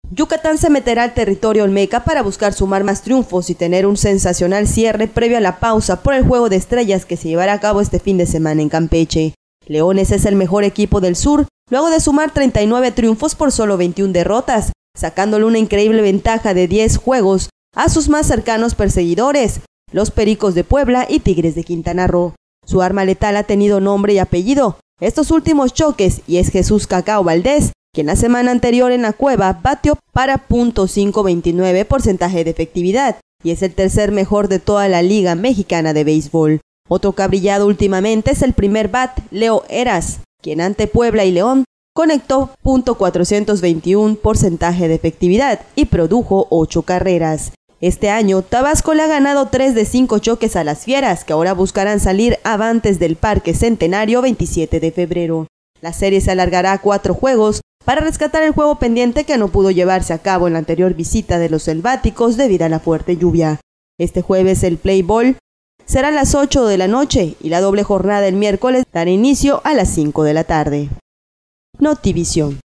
Yucatán se meterá al territorio olmeca para buscar sumar más triunfos y tener un sensacional cierre previo a la pausa por el Juego de Estrellas que se llevará a cabo este fin de semana en Campeche. Leones es el mejor equipo del sur, luego de sumar 39 triunfos por solo 21 derrotas, sacándole una increíble ventaja de 10 juegos a sus más cercanos perseguidores, los Pericos de Puebla y Tigres de Quintana Roo. Su arma letal ha tenido nombre y apellido estos últimos choques y es Jesús Cacao Valdés, quien la semana anterior en la Cueva batió para .529 porcentaje de efectividad y es el tercer mejor de toda la Liga Mexicana de Béisbol. Otro que ha brillado últimamente es el primer bat, Leo Eras, quien ante Puebla y León conectó .421 porcentaje de efectividad y produjo 8 carreras. Este año, Tabasco le ha ganado 3 de 5 choques a las Fieras, que ahora buscarán salir avantes del Parque Centenario 27 de febrero. La serie se alargará a 4 juegos para rescatar el juego pendiente que no pudo llevarse a cabo en la anterior visita de los selváticos debido a la fuerte lluvia. Este jueves el play ball será a las 8 de la noche y la doble jornada el miércoles dará inicio a las 5 de la tarde. Notivisión.